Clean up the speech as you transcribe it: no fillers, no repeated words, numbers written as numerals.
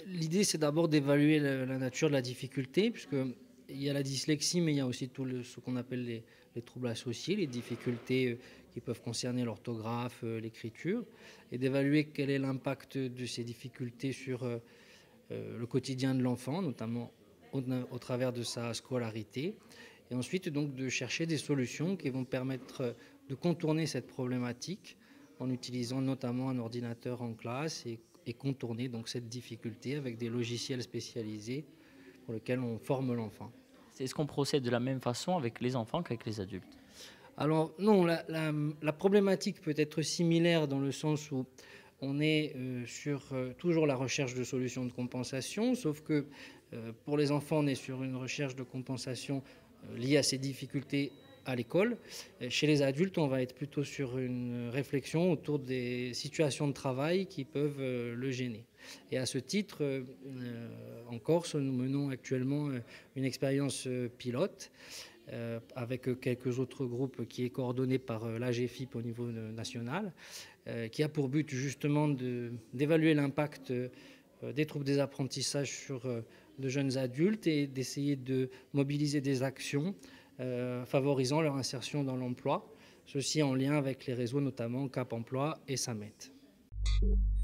L'idée, c'est d'abord d'évaluer la nature de la difficulté, puisqu'il y a la dyslexie, mais il y a aussi ce qu'on appelle les troubles associés, les difficultés qui peuvent concerner l'orthographe, l'écriture, et d'évaluer quel est l'impact de ces difficultés sur le quotidien de l'enfant, notamment au travers de sa scolarité. Et ensuite, donc, de chercher des solutions qui vont permettre de contourner cette problématique en utilisant notamment un ordinateur en classe et contourner donc cette difficulté avec des logiciels spécialisés pour lesquels on forme l'enfant. Est-ce qu'on procède de la même façon avec les enfants qu'avec les adultes? Alors non, la problématique peut être similaire dans le sens où on est sur toujours la recherche de solutions de compensation, sauf que pour les enfants, on est sur une recherche de compensation liée à ces difficultés à l'école. Chez les adultes, on va être plutôt sur une réflexion autour des situations de travail qui peuvent le gêner. Et à ce titre, en Corse, nous menons actuellement une expérience pilote avec quelques autres groupes qui est coordonné par l'AGFIP au niveau national, qui a pour but justement d'évaluer l'impact des troubles des apprentissages sur de jeunes adultes et d'essayer de mobiliser des actions favorisant leur insertion dans l'emploi, ceci en lien avec les réseaux notamment Cap Emploi et SAMET.